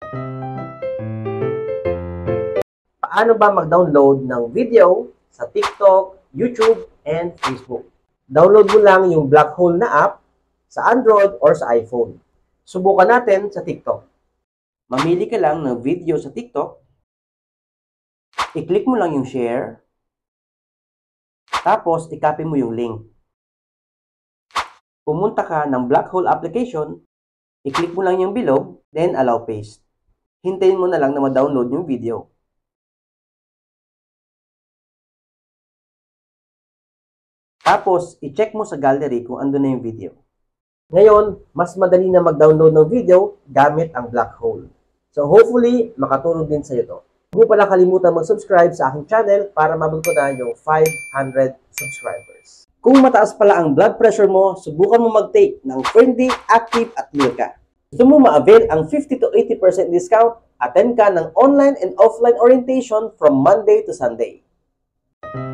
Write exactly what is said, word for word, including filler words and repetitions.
Paano ba mag-download ng video sa TikTok, YouTube, and Facebook? Download mo lang yung Black Hole na app sa Android or sa iPhone. Subukan natin sa TikTok. Mamili ka lang ng video sa TikTok. I-click mo lang yung share. Tapos, i-copy mo yung link. Pumunta ka ng Black Hole application. I-click mo lang yung bilog, then allow paste. Hintayin mo na lang na ma-download yung video. Tapos, i-check mo sa gallery kung andun na yung video. Ngayon, mas madali na mag-download ng video gamit ang Black Hole. So, hopefully, makatulong din sa iyo to. Huwag mo pala kalimutan mag-subscribe sa aking channel para mabot ko na yung five hundred subscribers. Kung mataas pala ang blood pressure mo, subukan mo mag-take ng Fernday, Active at Milka. Gusto mo ma-avail ang fifty to eighty percent discount? Attend ka ng online and offline orientation from Monday to Sunday.